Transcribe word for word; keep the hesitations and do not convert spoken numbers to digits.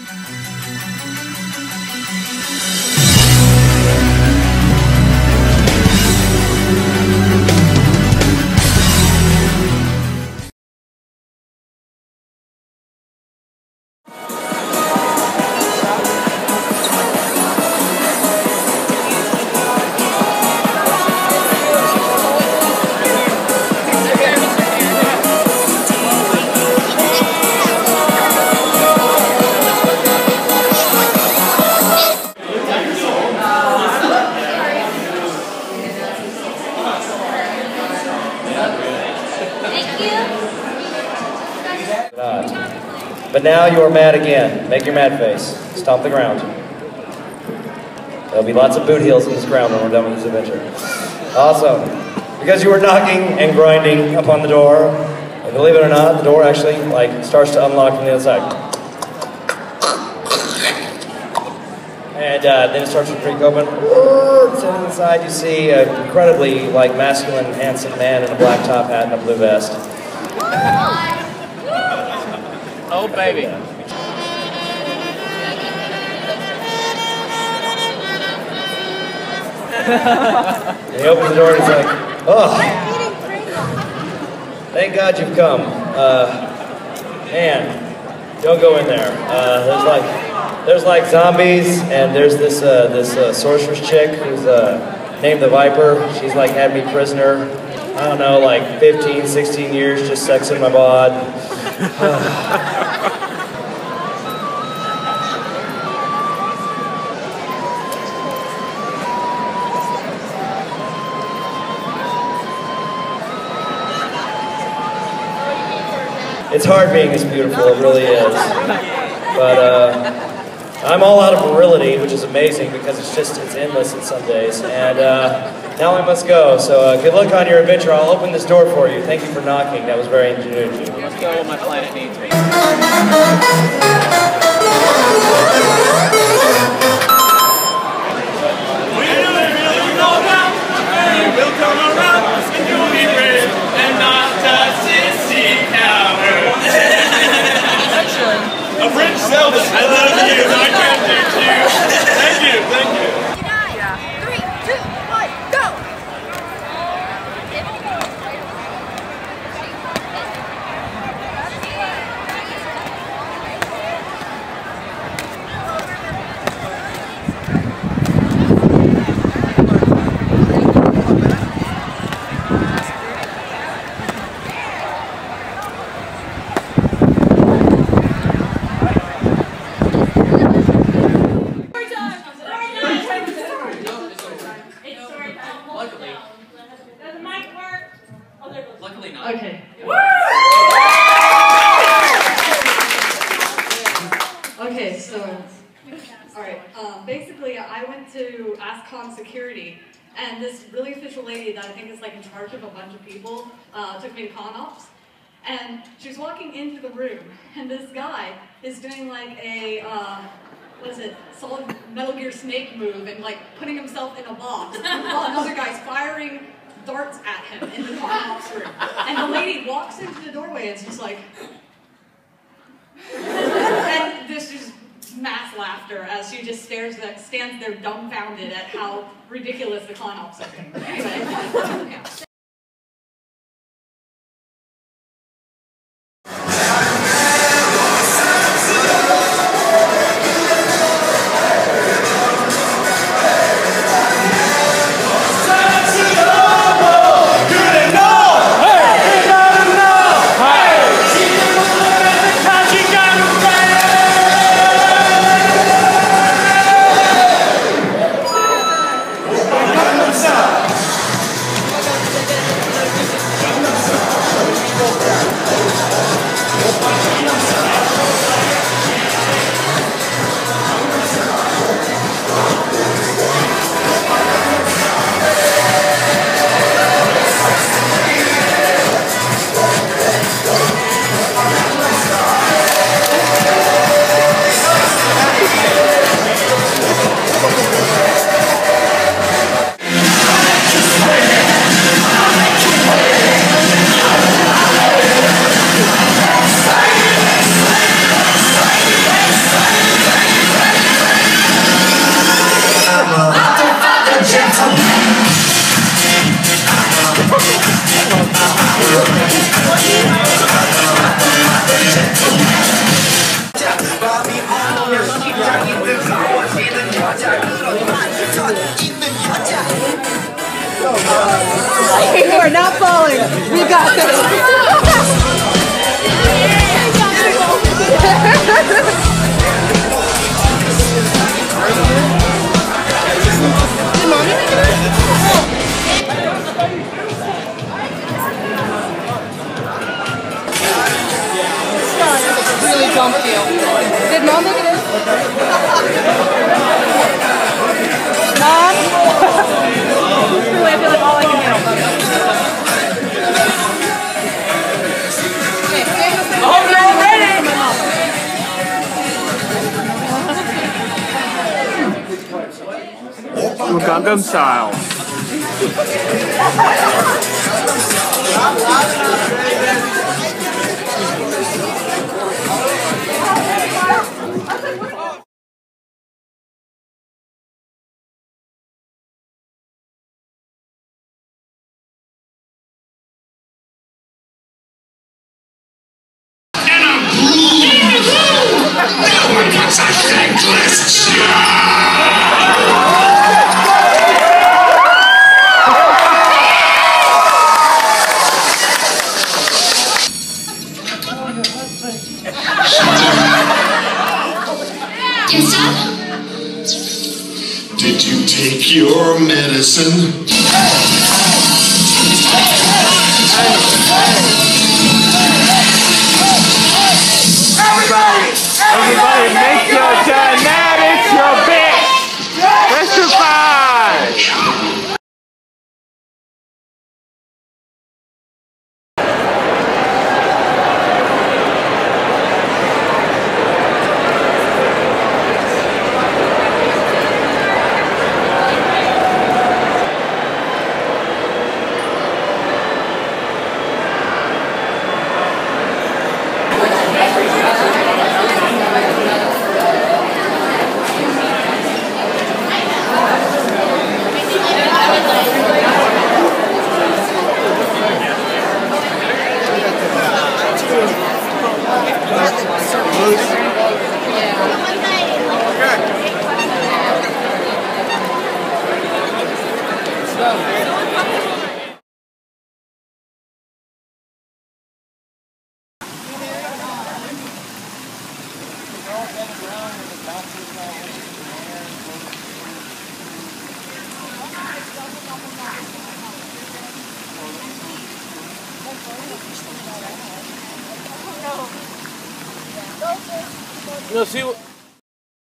But now you are mad again. Make your mad face. Stomp the ground. There'll be lots of boot heels in this ground when we're done with this adventure. Awesome. Because you were knocking and grinding upon the door, and believe it or not, the door actually like starts to unlock from the other side. And uh, then it starts to creak open. So inside you see an incredibly like masculine, handsome man in a black top hat and a blue vest. Oh, baby. And he opens the door and he's like, oh, thank God you've come. Uh, man, don't go in there. Uh, there's like, there's like zombies, and there's this uh, this uh, sorceress chick who's uh, named the Viper. She's like had me prisoner. I don't know, like fifteen, sixteen years, just sexing my bod. It's hard being this beautiful, it really is. But uh, I'm all out of virility, which is amazing because it's just, it's endless in some days. And uh, now I must go, so uh, good luck on your adventure. I'll open this door for you. Thank you for knocking, that was very ingenuity. Let's go where my planet needs me. We'll come around and you'll be brave and not a sissy coward. A French Zelda. I love you. I can't do too. Thank you. Thank you. Yeah. Three, two, one, go. Luckily not. Okay. Okay, so, alright, um, basically I went to A-Kon security, and this really official lady that I think is like in charge of a bunch of people uh, took me to con ops, and she was walking into the room, and this guy is doing like a, uh, what is it, solid Metal Gear Snake move, and like putting himself in a box, while another guy's firing darts at him in the con ops room. And the lady walks into the doorway and she's like, and this is mass laughter as she just stares there, stands there dumbfounded at how ridiculous the con ops are. Anyway, yeah. are not falling. We got this. Really dumped you. Did Mom look at it? Mom? I feel like all I can do. Oh, you're ready! Gangnam Style. Did you take your medicine? Everybody! Everybody make your genetics your bitch! Testify! You know, see what